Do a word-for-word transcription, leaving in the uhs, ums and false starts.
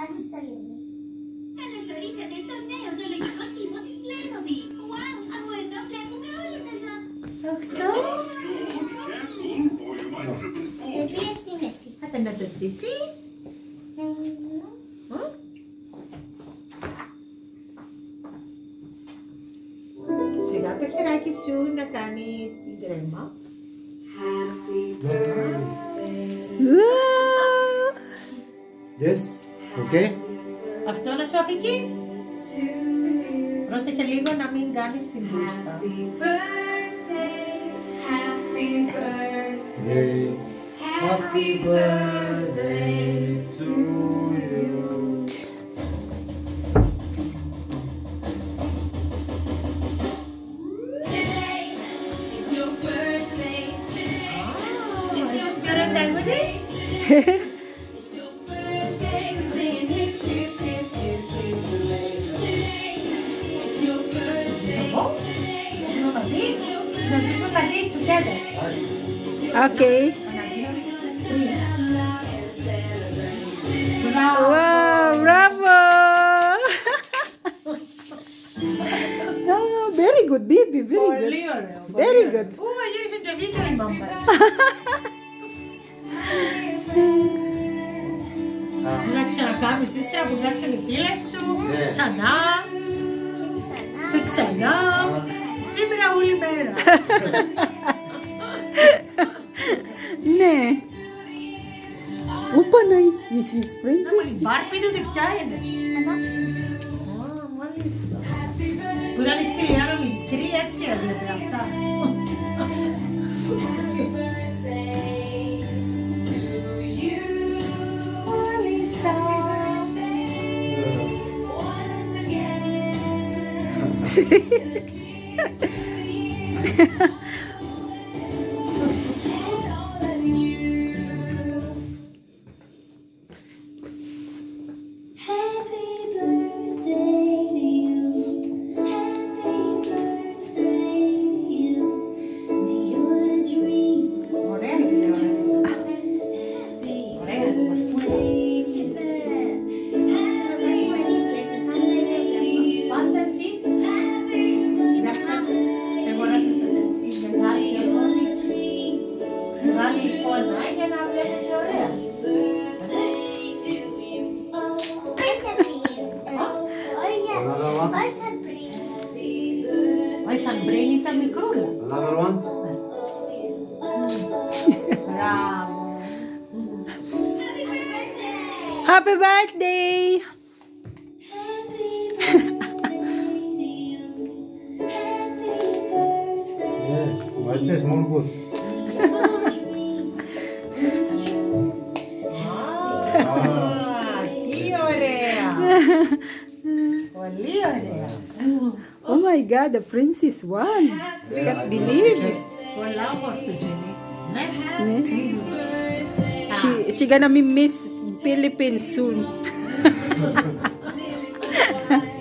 hasta luego. A los orígenes de estos neos solo hay motivo display movie. Wow, amo el doble ulit na siya. Doktor? Lepiej z Messi. A ten na to species? Hmm? Сега το χεράκι σου να κάνει την κρέμα. Yes, okay. Αυτό να σου αφήκει. Πρόσεχε λίγο να μην κάνεις την μπούστα. Day. Happy birthday to you. Okay. Wow, bravo! Oh, very good, baby, very good. Πολύ ωραίο. Very good. Ού, γύρισε το βίντεο η μάμα. Να ξανακάνεις ύστερα που θα έρθουν οι φίλες σου, ξανά και ξανά, σήμερα όλη μέρα. Ναι. Opa na, this is princess. Η Μπάρμπι του ποια είναι? Α, μάλιστα. Που ήταν στη Λιάννα μικρή, έτσι έβλεπε αυτά. Ωραία η τηλεόραση σας. Ωραία, πάντα εσύ. Εγώ να σας έτσι μεγάλη οθόνη, μεγάλη εικόνα για να βλέπετε ωραία. Another one. Όχι σαν πριν ήταν μικρούλα. Another one. Μπράβο. Happy birthday! Yeah, what's this small boot? Α, τι ωραία. Πολύ ωραία. Oh my God, the princess won! Can't believe it. Πολλά όμορφη Jenny. Ναι. Ναι. She she gonna be Miss Philippines soon.